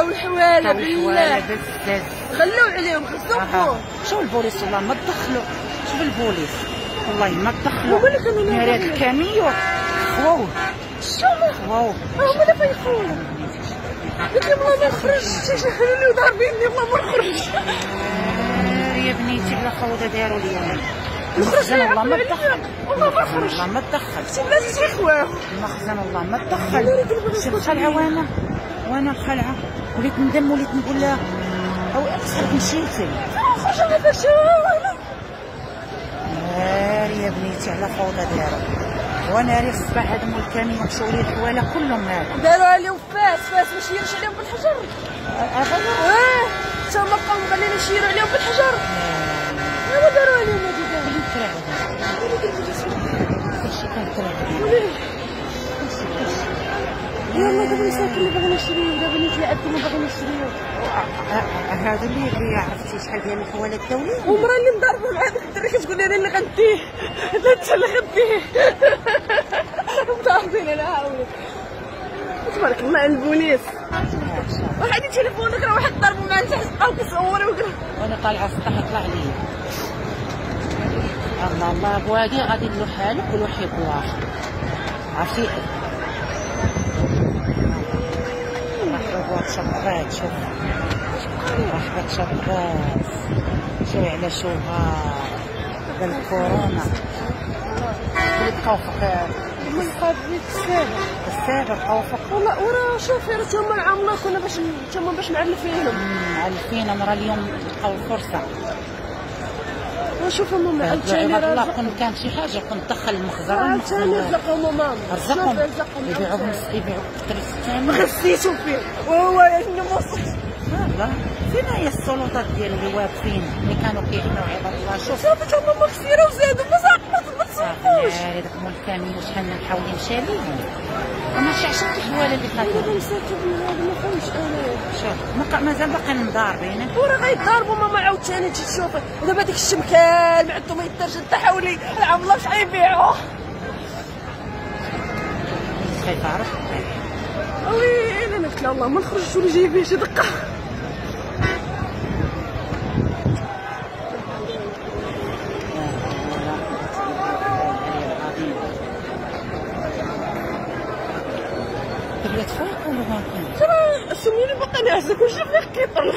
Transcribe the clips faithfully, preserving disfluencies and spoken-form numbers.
كاو الحواله بالله بزاف خلوا عليهم خصوهم. شوف البوليس والله ما تدخلوا. شوف البوليس والله ما تدخلوا. هما اللي كانوا نارات الكاميو خواو شوف خواو هما اللي فيخونا. قلت لهم والله ما نخرجش حلولي وضاربيني والله ما نخرج. يا بنيتي على خوضه داروا لي انا نخرج والله ما تدخل والله ما نخرج والله ما تدخل. شي الناس شي خواه المخزن والله ما تدخل. شي الخلعه وانا وانا الخلعه وليت ندم وليت نقول لها او صحيت مشيتي خرج هذا شو ناري يا بنيتي على خوضه داروا. وناري الصباح هذا مول الكاميو مشاو لي الحواله كلهم هذا داروا عليهم فاس فاس ما شيرش عليهم بالحجر. اه تما بقاو مخليين يشيروا عليهم بالحجر. ايوا داروا عليهم هادي كلشي كان ترعب. يلا دابا مساكن اللي باغيين يشريو دابا نتلاعب كنا باغيين نشريو. هادو اللي اللي عرفتي شحال ديال الحواله الدوليه ومرا اللي مضاربه مع داك الدري كتقول لي انا اللي غنديه لا انت اللي غديه. مضاربين انا هاولك تبارك الله على البوليس. واحد تليفونك راه واحد ضربو معاه تحت بقاو كيصوروا وكذا. وانا طالعه السطح يطلع لي الله الله بوادي غادي له حالك والوحي بواخر عرفتي. مرحبا شباب شوف مرحبا شباب شوي على شوغار قال كورونا اللي بقاو فوق من قبل السابع السابع بقاو فوق والله وراه شوفي تما العامله كنا باش تما باش معلفينهم معلفين راه اليوم لقاو الفرصه. وشوف ماما عاوتاني راه والله كون كان شي حاجه كنت دخل المخزن عاوتاني رزقهم ماما رزقهم يبيعوا يبيعوا بكريس الثاني غسيتو فيه وهو ينمص. لا فين هي السلطات ديال اللي واقفين اللي كانوا كيحنوا عباد الله. شوف صافي تا هما كثيره وزادوا ما صافي ما تصافوش. صافي داك مول الكاميو شحال من محاولين شاريهم وماشي عشان الحواله اللي خدوا. انا مساكن هذا ما فهمتش انا. شوف مازال باقيين مضاربين وراه غيتضاربوا ماما عاوتاني تجي تشوفي ودابا داك الشمكال ما عندهم ما يدارش حتى حولي العامله واش غيبيعوه. كيف عرف وي انا قلت لها والله ما نخرجش ولا جايبين شي دقه. تبغي تفوق ولا باقي؟ ترى سميني باقي ناعسه كلشي فيه كيطلع.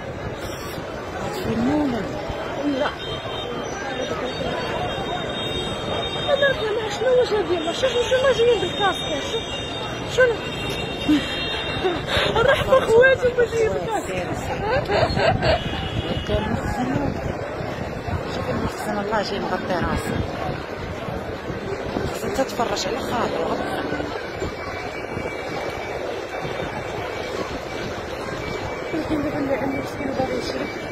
في المولد لا انا ما شنو واش هادي شوف شنو جايين بالكاسكيت شوف شنو الرحمه خواتي ما جايين بالكاسكيت. شوف المخزن الله جاي مغطي راسه خصك تتفرج على خاطر. يمكن دابا اللي عندي مسكين باغي يشري